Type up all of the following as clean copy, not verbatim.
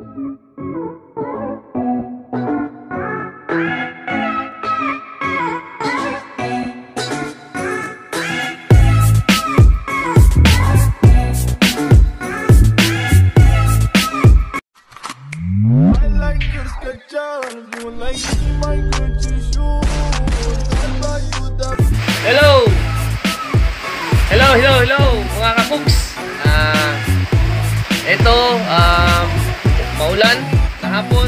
Hello! Hello mga kapuks! Ito, maulan kahapon.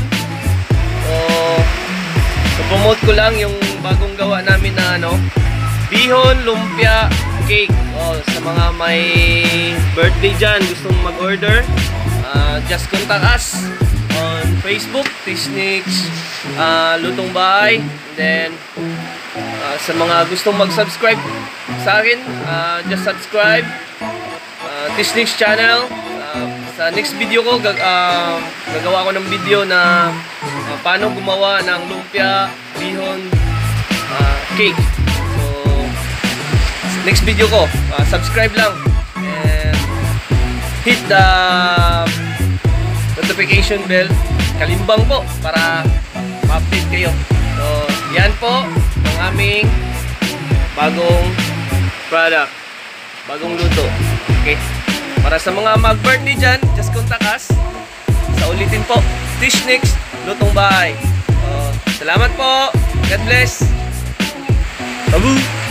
So promote ko lang yung bagong gawa namin na bihon lumpia cake. Sa mga may birthday dyan, gustong mag-order, just contact us on Facebook, Tishnix Lutong Bahay. And then sa mga gustong mag-subscribe sa akin, just subscribe Tishnix channel. Sa next video ko, gagawa ko ng video na paano gumawa ng lumpia bihon cake. So next video ko, subscribe lang and hit the notification bell, kalimbang po, para ma-update kayo. So yan po ang aming bagong product, bagong luto. Okay, para sa mga mag-birthday dyan, just contact us. Sa ulitin po, Tishnix Lutong Bahay. Salamat po, God bless. Tabu!